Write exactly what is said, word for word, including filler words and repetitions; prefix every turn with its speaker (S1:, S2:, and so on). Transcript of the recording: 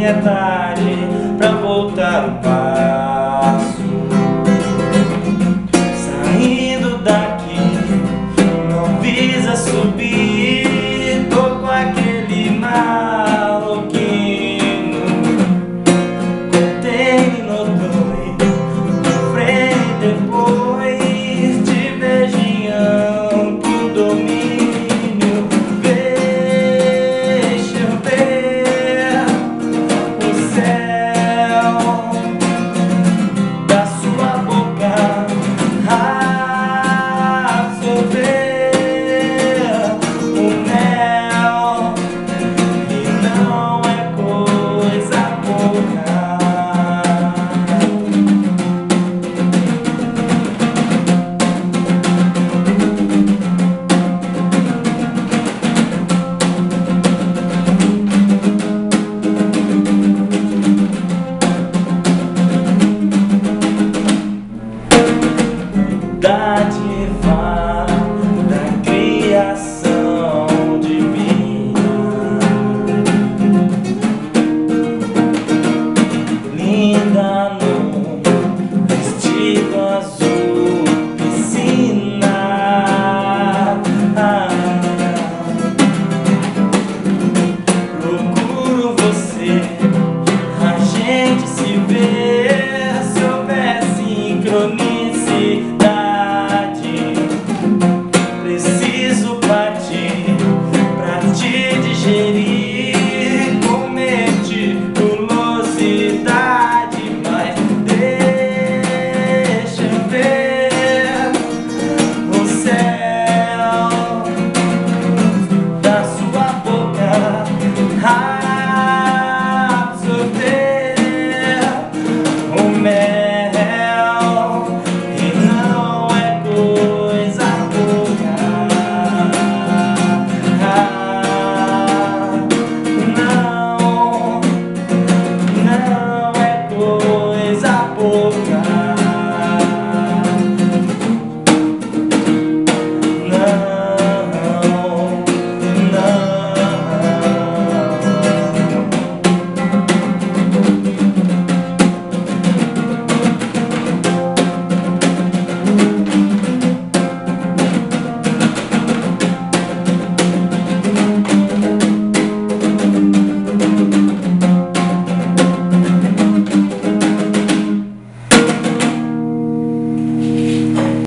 S1: é tarde pra voltar o passo. Saindo daqui, não visa subir, tô com aquele maloquino. Contei no dois, de frente depois, de beijinho pro domínio. Deixa eu ver o céu da sua boca, absorver o mel, e não é coisa pouca. Dá de